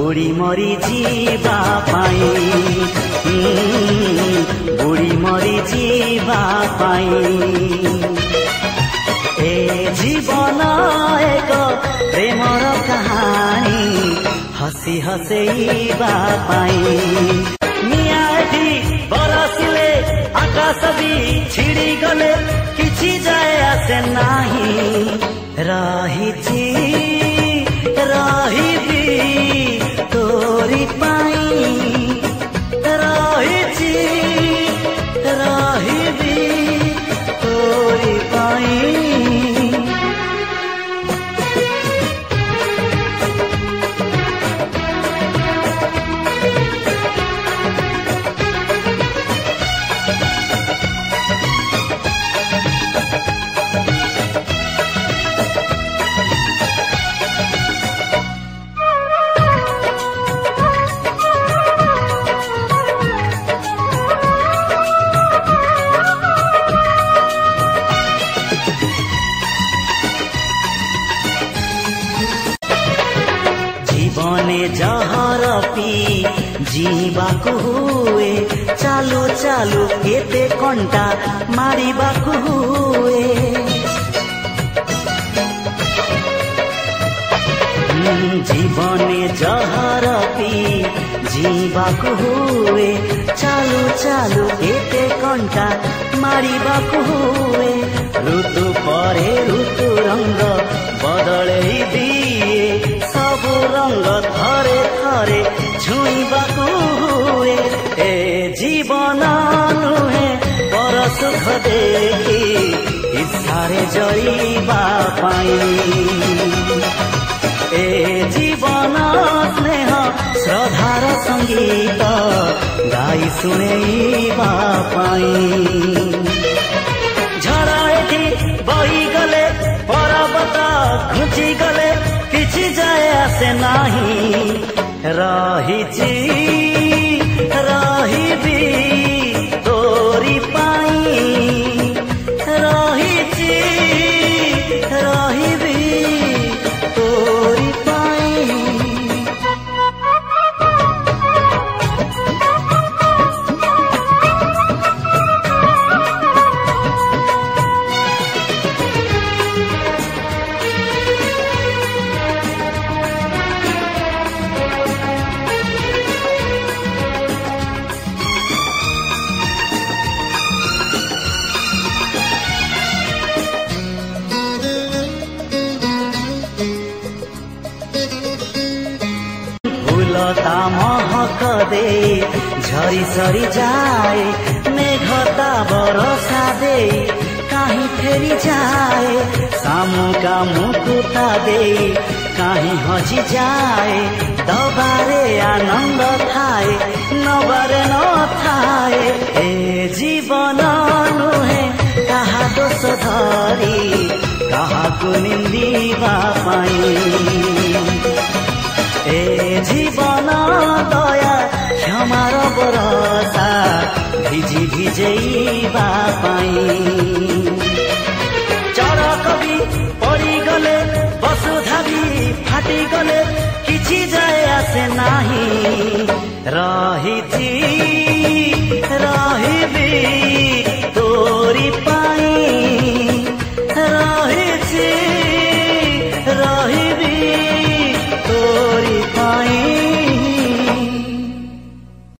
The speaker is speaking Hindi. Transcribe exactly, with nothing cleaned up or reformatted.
बुढ़ी मरी जीवा पाई बुढ़ी मरी जीवा पाई ए जीवन एक प्रेमर कहानी हसी हसेइबा पाई निआठी बरसिले आकाश भी छिड़ी गले किछि जाए आसे नाही रहिछि रहिबी तोरी पाई रहिछि रहिबी तोरी पाई जीवने जहर पी जीवाकु हुए चालू चालू केते कंटा मारिबाकु हुए जीवने जहर पी जीवाकु हुए चालू चालू केते कंटा मारिबाकु हुए ऋतु परे ऋतु रंग बदले दिए सबु रंग थरे थरे छुईबाकु हुए ए जीवन नुहे पर सुख देखी इच्छारे जईबा पाई ए जीवन स्नेह श्रद्धार संगीत गाई शुणेइबा पाई झड़ एठी बही गले पर्वत घुची गले किछि जाए आसे नाही रहिछि रहिबी तोरी पाई रहिछि रहिबी तोरी पाई फूलता महक दे झरी सरी जाए मेघता बरसा दे कहीं फेरी जाए सामुका मुकुता दे कहीं हजी जाए दबारे आनंद थाए नबारे न थाए ए जीवन नुहे कहा दोष धरी काहाकु निंदिबा पाई ए जीवन दया क्षमार बरसा भिजी भिजेइबा पाई चरक भी पड़ी गले वसुधा भी फाटी गले किछि जाए आसे नाही रहिछि